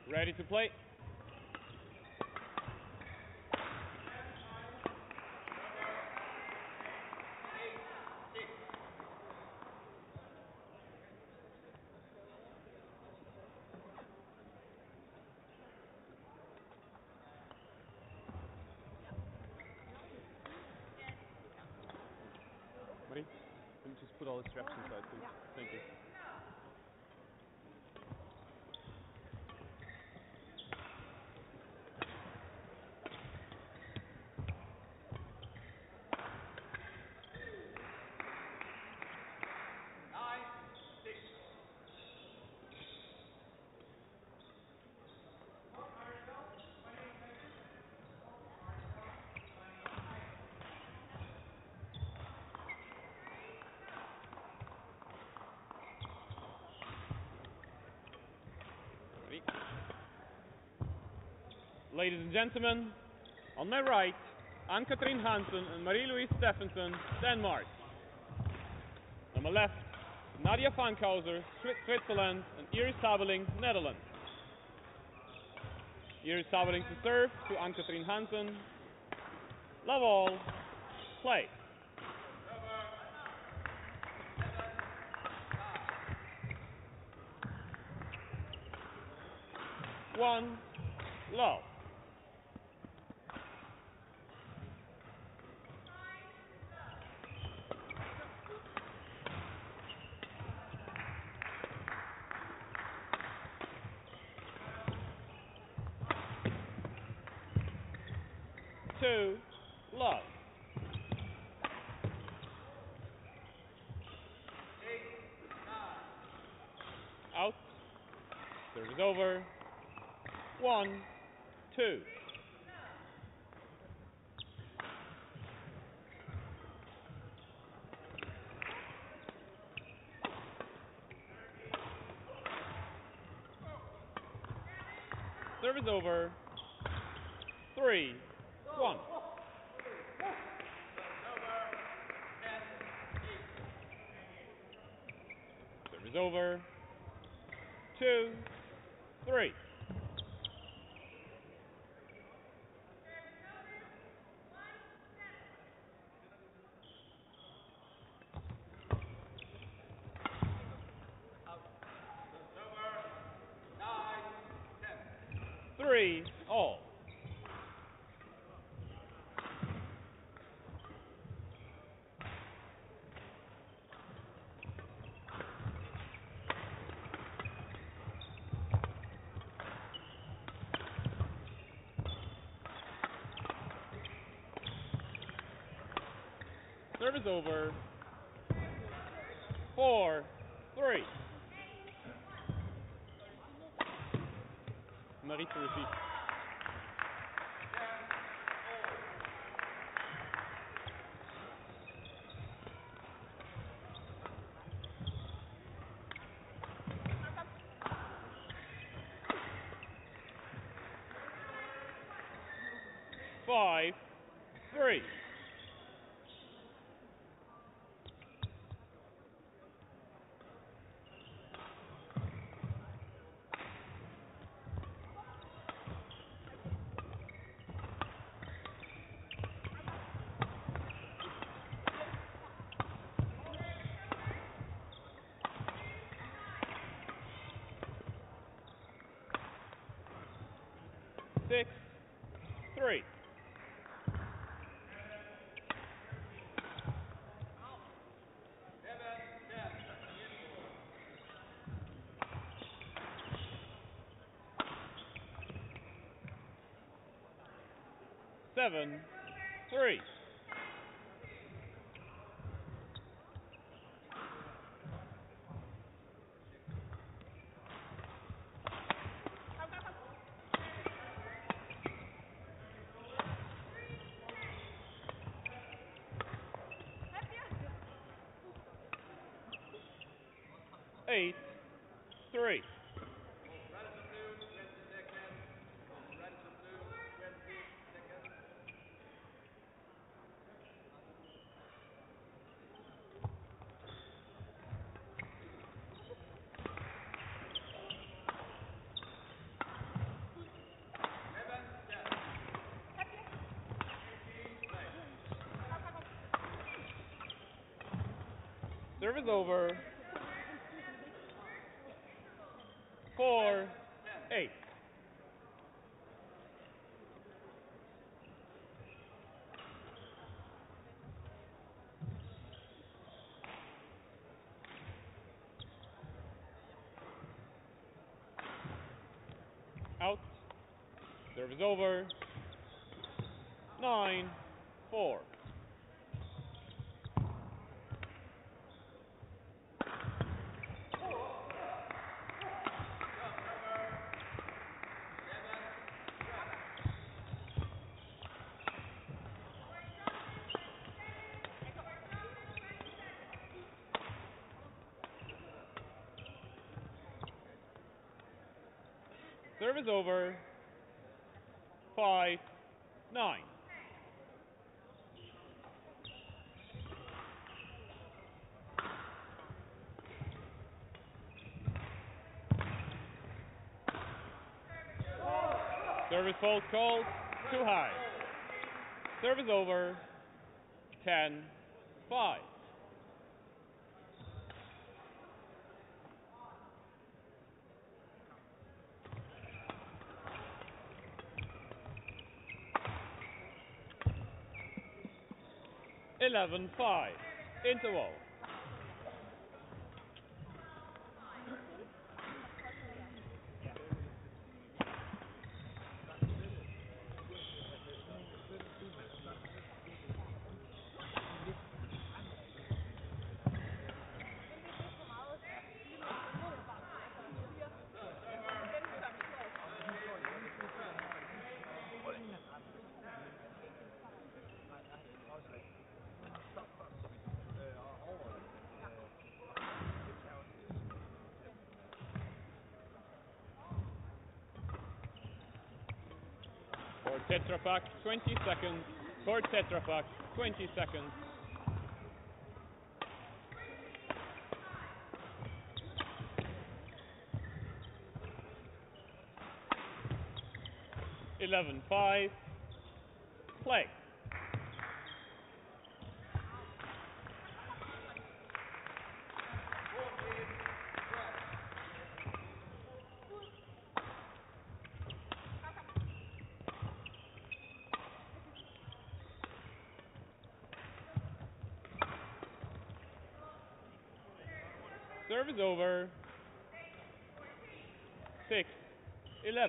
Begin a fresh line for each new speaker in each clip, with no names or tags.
Ready to play. Marie, can you just put all the straps inside, please? Thank you. Ready? Ladies and gentlemen, on my right, Ann-Katrien Hansen and Marie-Louise Steffensen, Denmark. On my left, Nadia Fankhauser, Switzerland, and Iris Sabeling, Netherlands. Iris Sabeling to serve to Ann-Katrien Hansen. Love all. Play. One. Love. Two. Love. Out. Serve is over. 1, 2. Serve is over. 3, 1. Serve is over. 2, 3. Three, all. Serve is over. 4, 3. Marie to receive. Five, 3. Six, 3. Seven, 3. 8, 3.
8,
Service over. 4-8. Out. Service over. 9-4. Service over. 5-9. Service fault called. Too high. Service over. 10-5. Eleven 5. Interval. For Tetra Pak, 20 seconds. For Tetra Pak, 20 seconds. Eleven 5. Play. Service over. 6-11.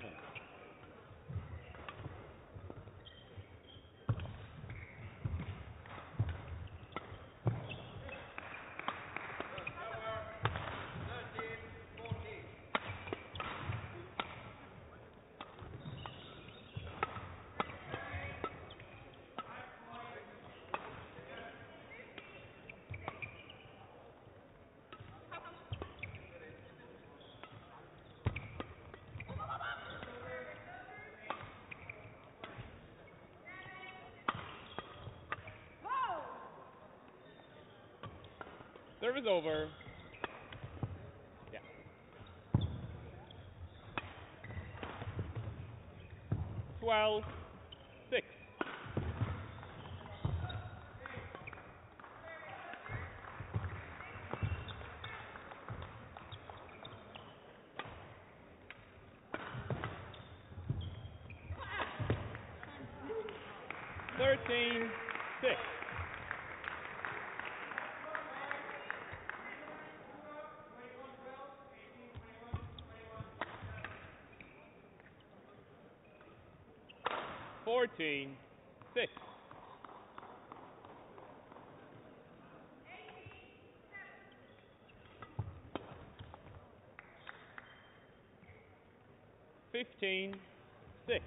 Service over. Yeah. 12-6. Thirteen 6. 14-6. 15-6.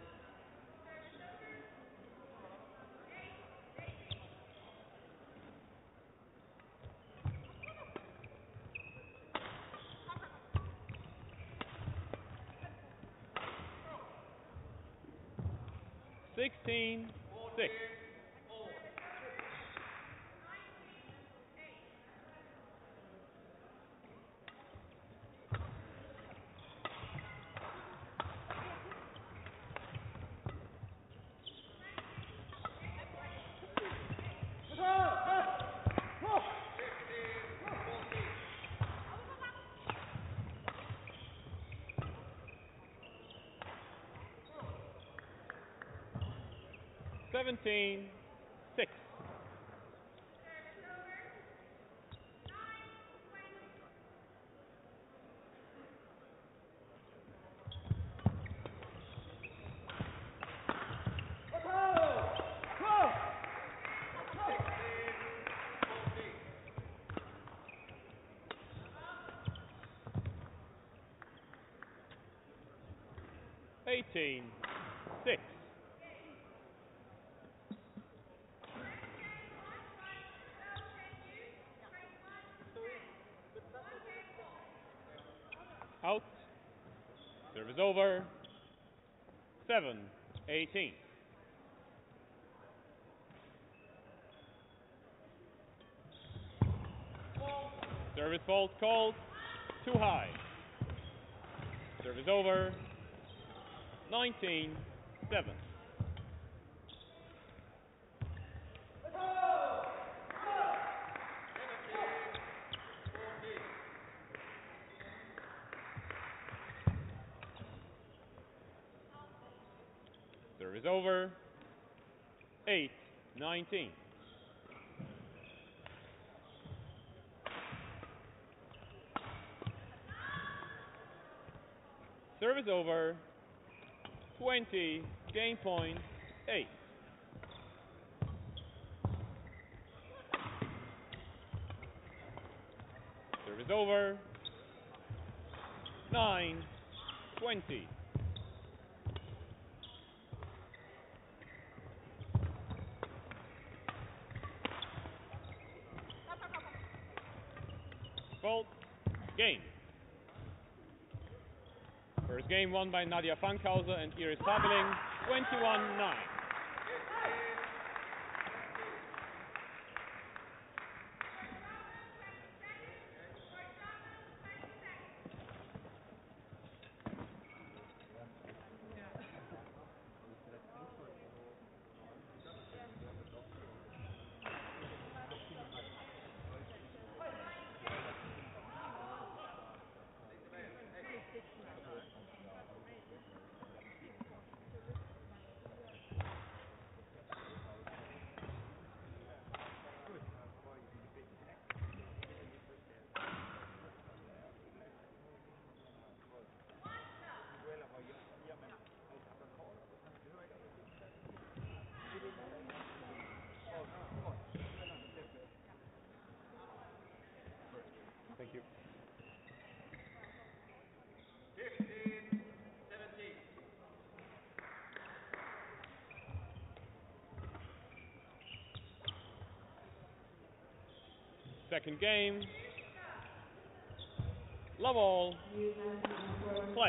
16-6.
好
17-6. Eighteen, 6. Out. Service over. 7-18. Service fault called. Too high. Service over. 19-7. Service over. 8-19. Service over. 20, game point, 8. Service over. 9-20. Fault, game. First game won by Nadia Fankhauser and Iris Habeling, 21-9. Thank you. Second game. Love all. Play.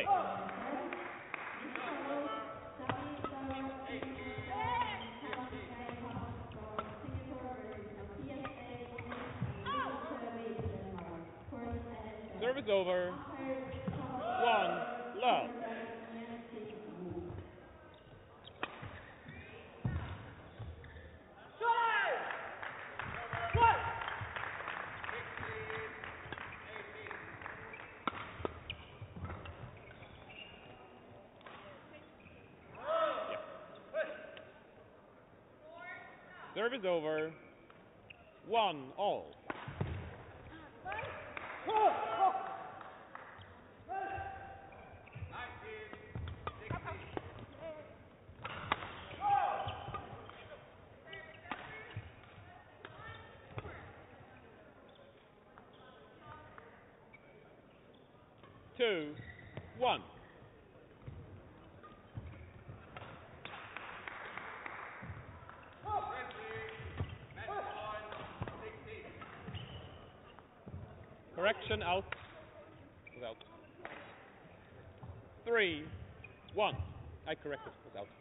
Service over. 1, love. Service over. 1 all. Two, 1. Correction out. Was out. 3, 1. I corrected. Was out.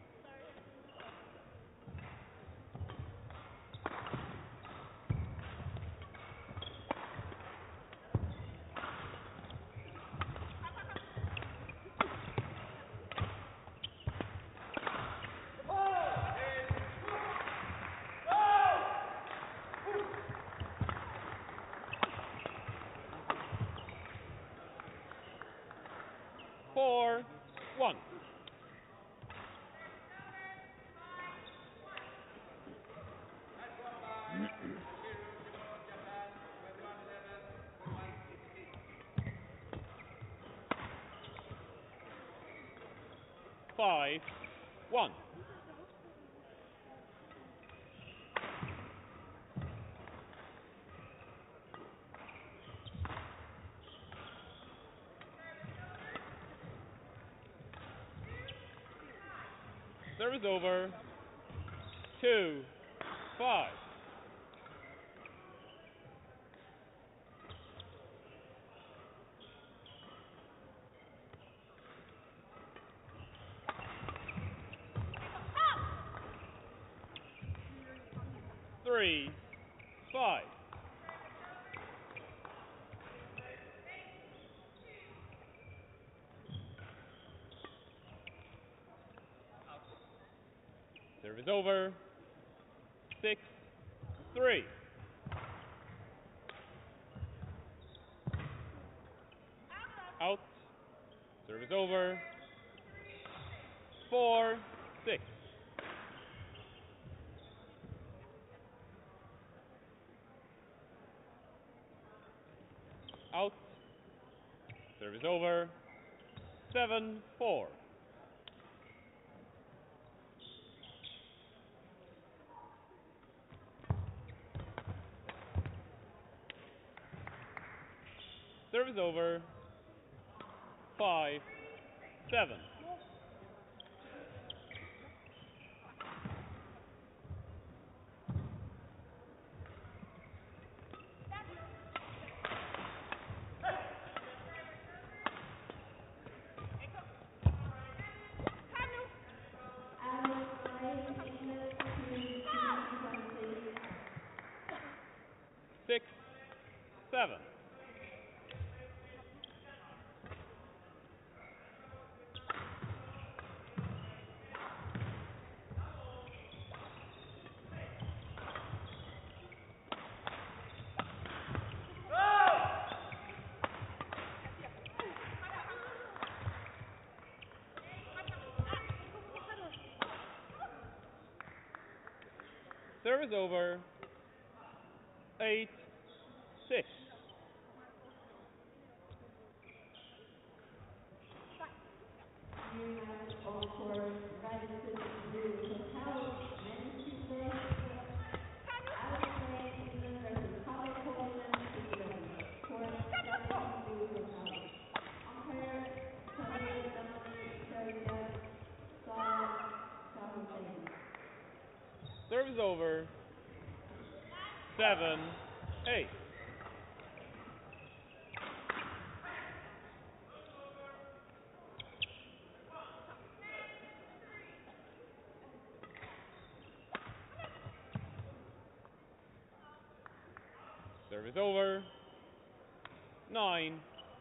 Four, 1. 5-1. Service over. 2-5. Three, 5. Service over. 6-3. Out. Service over. 4-6. Out. Service over. 7-4. Service over. 5-7. Six, 7. Service over. 8-6. Service over. 7-8. Service over. 9-7.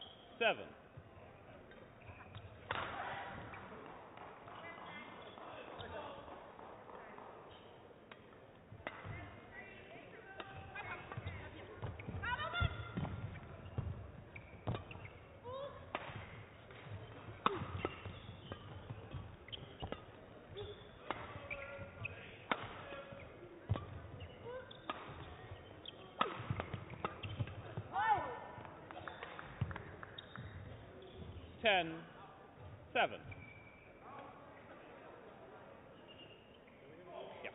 Ten, 7. Yeah.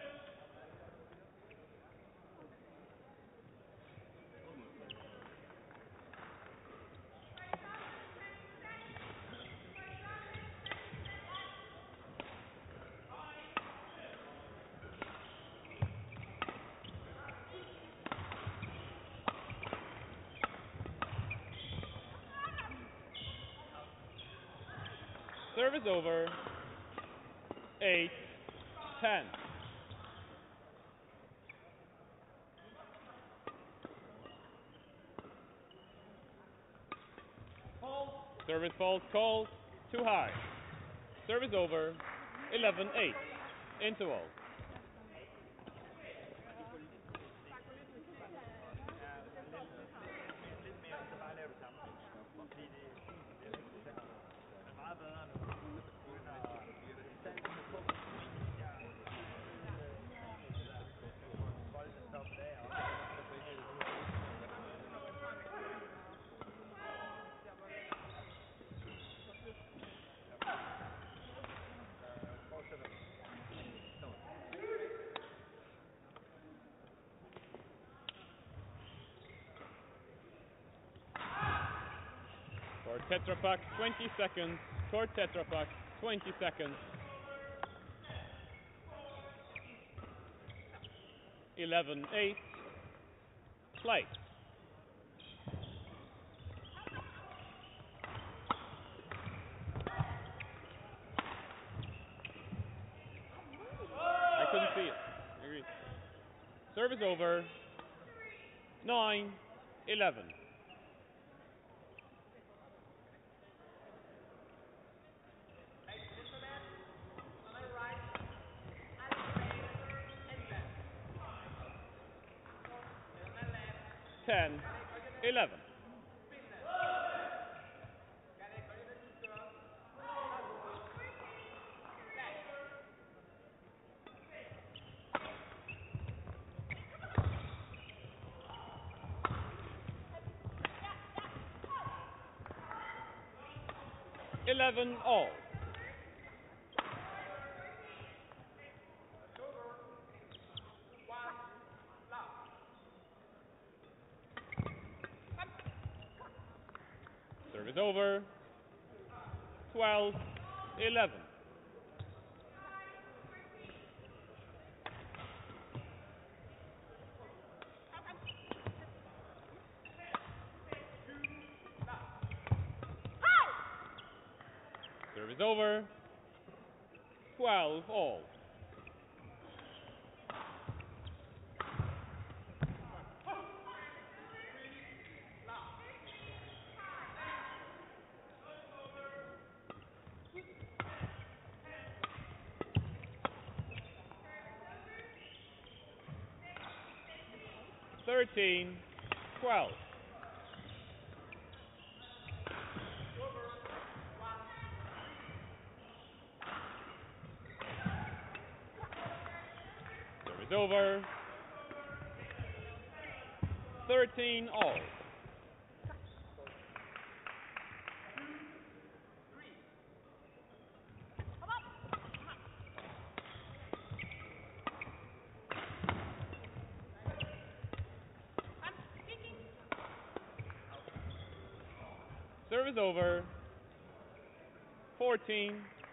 Service over. 8-10. Service fault called. Too high. Service over. 11-8. Interval. Tetra Pak, 20 seconds. Court Tetra Pak, 20 seconds. 11-8. Play. I couldn't see it. Agreed. Service over. 9-11. Ten, 11. Eleven all. Service over. 12-11. Service over. 12 all. Thirteen, 12. Service over. 13 all. Service over. 14-13.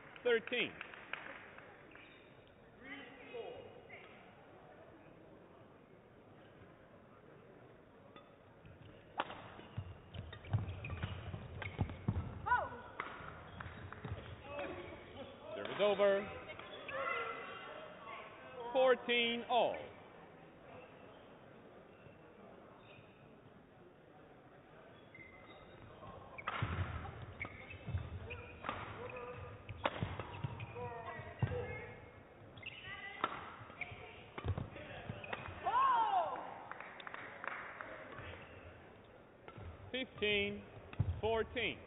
Service over. 14 all.
Oh!
15-14.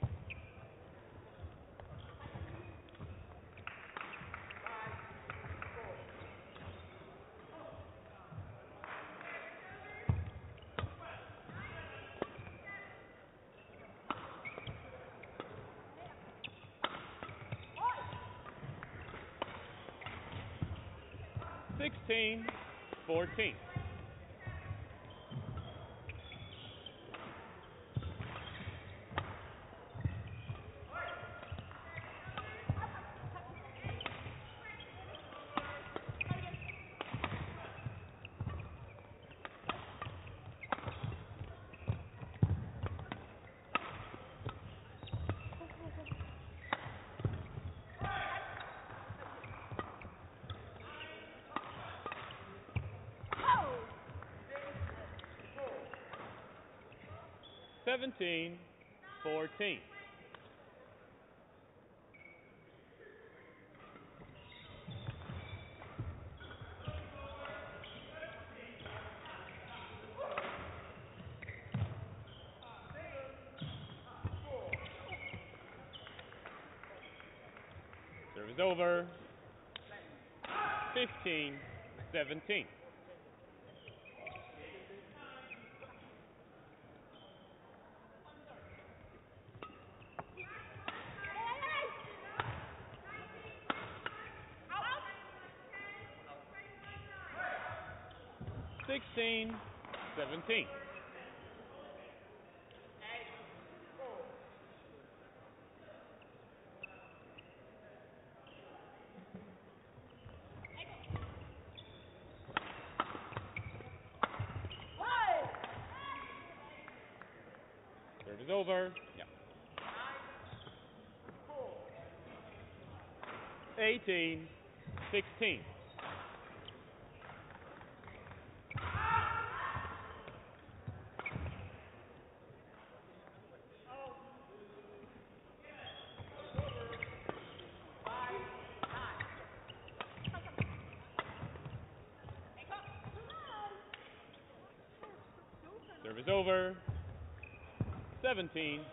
Oh!
16-14.
Oh!
17-14. Service over. 15-17.
Out!
16-17. Service over. Yeah. 18-16. Service over. 17-18.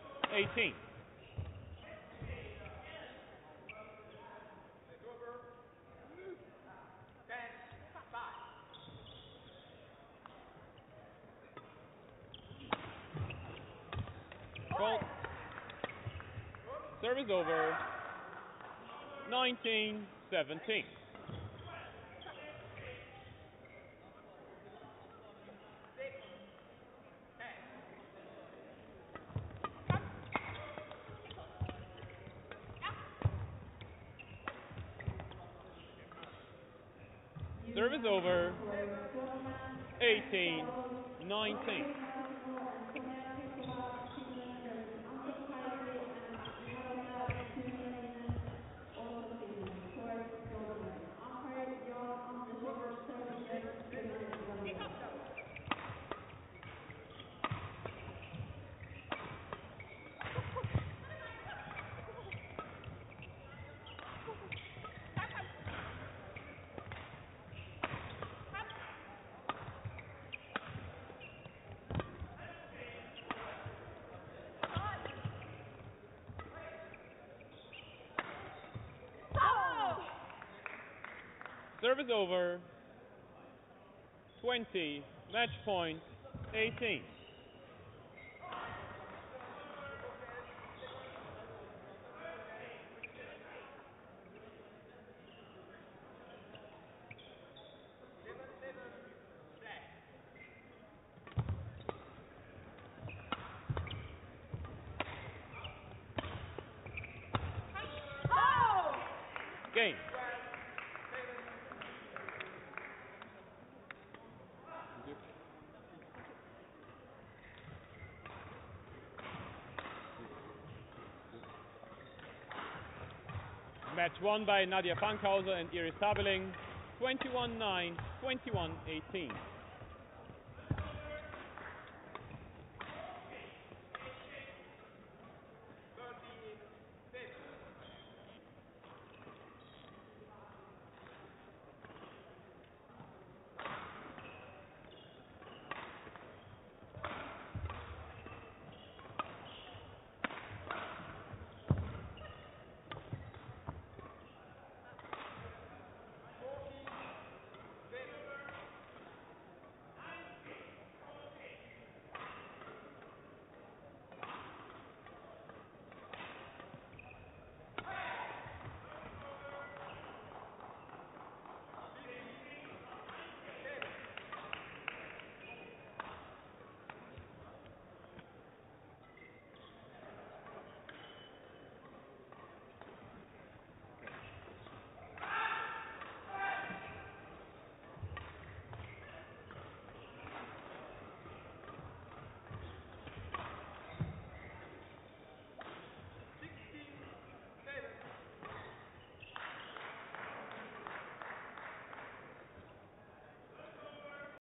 Fault. Service over. 19-17. Service over. 18-19. Service over. 20. Match point. 18. Game. Match won by Nadia Fankhauser and Iris Tabeling. 21-9, 21-18.